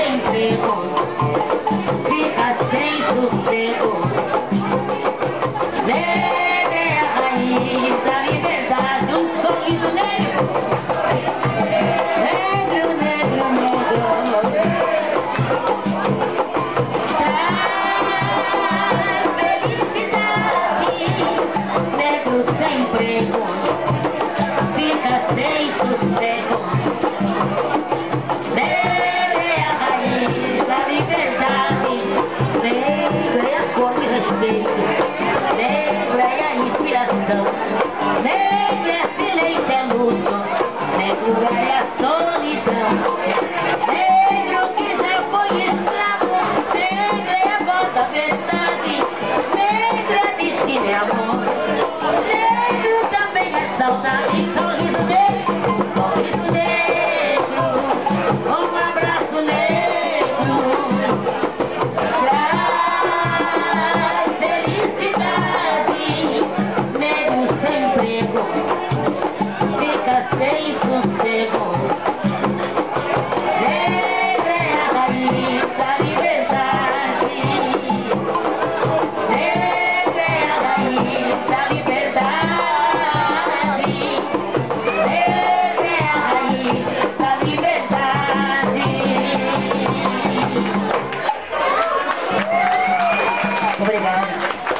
emprego, fica sem sossego. Negra é a raiz da liberdade, um sorriso negro. Negro, negro, negro. Traz felicidade. Negro sem emprego, fica sem sossego. Negra é a raiz da liberdade. Negra é a cor de respeito. Negro é a inspiração. Negro é silêncio, é luto. Negro é a solidão. Negro que já foi escravo. Negro é a voz da verdade. Negro é destino, é amor. Negro também é saudade. Sorriso negro, sorriso negro. Um abraço negro. Traz felicidade. Negro sem emprego, fica sem sossego. Negra é a raiz da liberdade. Negra é a raiz da liberdade. Negra é a raiz da liberdade. Obrigado.